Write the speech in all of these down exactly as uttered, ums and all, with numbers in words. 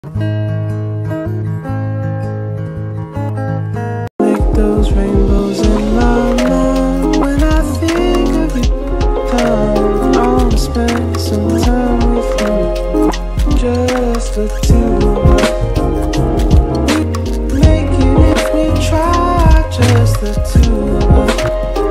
Like those rainbows in my mind when I think of you. Darling, I wanna spend some time with you, just the two of us. We make it if we try, just the two of us.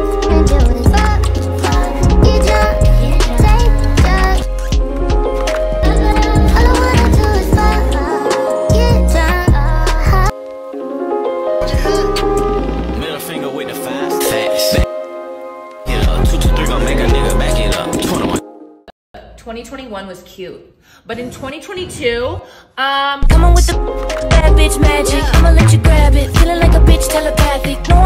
twenty twenty-one was cute, but in twenty twenty-two, um, come on with the bad bitch magic. Yeah. I'ma let you grab it, feeling like a bitch telepathic. No.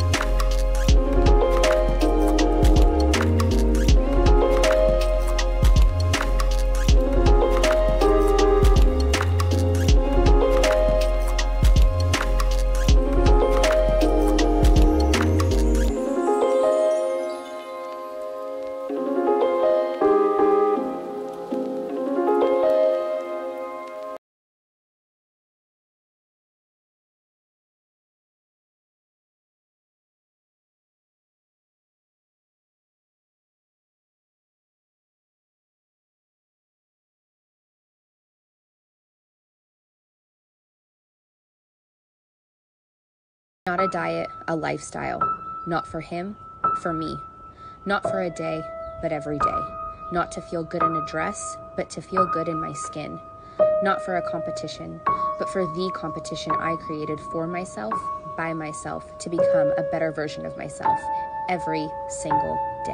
Not a diet, a lifestyle. Not for him, for me. Not for a day, but every day. Not to feel good in a dress, but to feel good in my skin. Not for a competition, but for the competition I created for myself, by myself, to become a better version of myself every single day.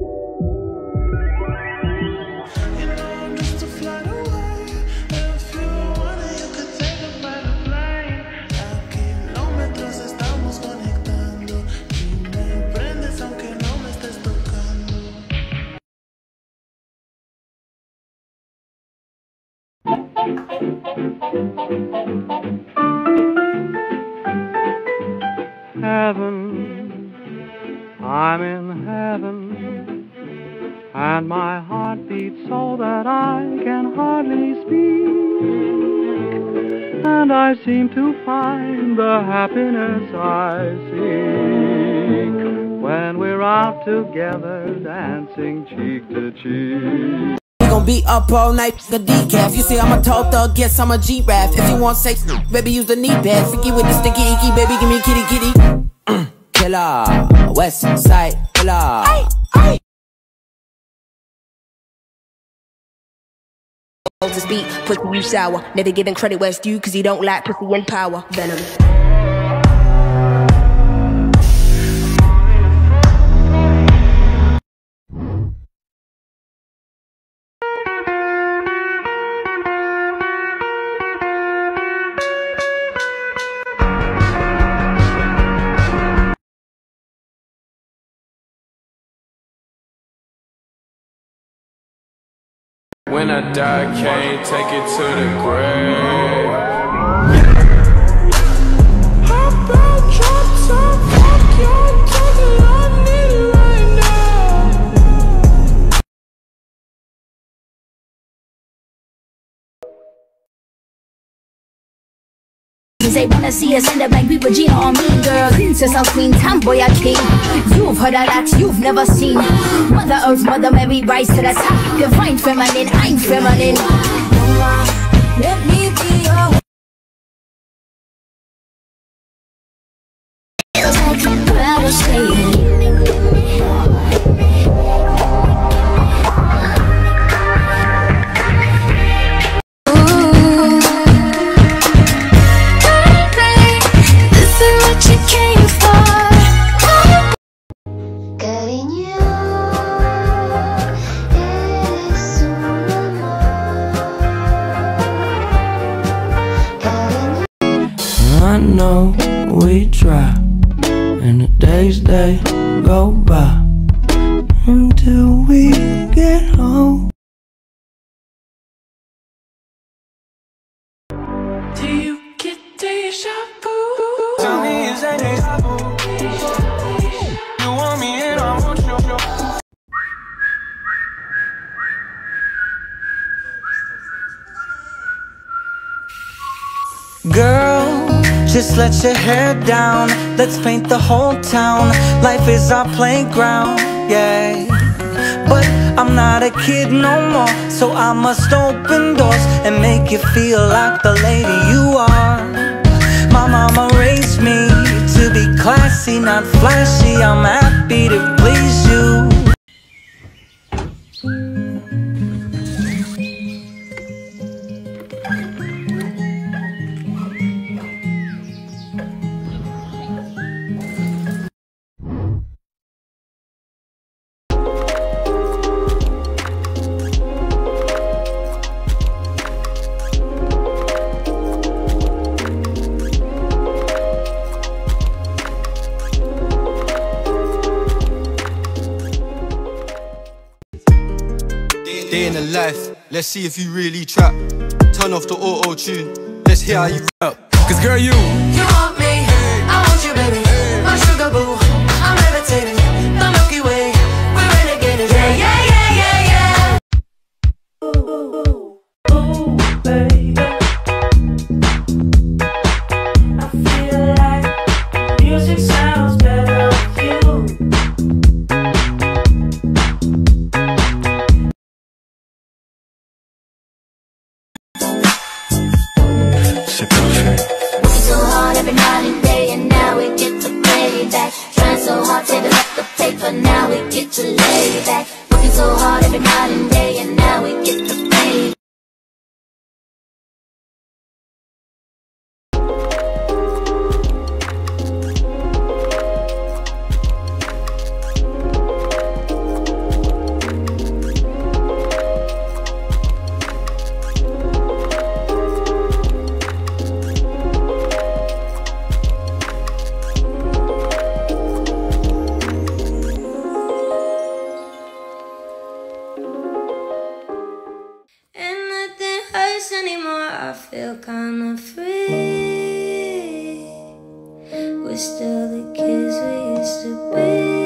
Heaven, I'm in heaven, and my heart beats so that I can hardly speak, and I seem to find the happiness I seek when we're out together dancing cheek to cheek. Gon' be up all night, the decaf. You see I'm a tall thug, yes I'm a G-Rap. If you want sex, baby use the knee pad. Freaky with the sticky icky, baby give me kitty kitty. Mm, killer, west side killer. Aye, aye. To speak, pussy you sour. Never giving credit where it's due, cause you don't like pussy and power. Venom. When I die, can't take it to the grave. How about drop top, fuck your talking, I need it right now. They wanna see us end up like we were Gina or Mean Girl. Princess or Queen, tomboy or king. You've heard of that, you've never seen. Mother Earth, Mother Mary, rise to the top. Divine feminine, I'm feminine. Let me be your proud stay. I know we try, and the days they go by until we get home. Do you get deja vu? Tell me, is that deja vu? You want me and I want you. Girl, just let your hair down. Let's paint the whole town. Life is our playground, yeah. But I'm not a kid no more, so I must open doors and make you feel like the lady you are. My mama raised me to be classy, not flashy. I'm happy to please you. Day in the life, let's see if you really trap. Turn off the auto-tune, let's hear how you rap. Cause girl, you You want me, I want you, baby. My sugar boo, I'm levitating. The Milky Way, we're renegading. Yeah, yeah, yeah, yeah, yeah. Ooh, ooh, baby. I feel like music sounds better with you. Working so hard every night and day, and now we get to pay back. Trying so hard, saving up the paper, now we get to lay back. Working so hard every night and day, and now we get to pay back. Anymore, I feel kinda free. We're still the kids we used to be.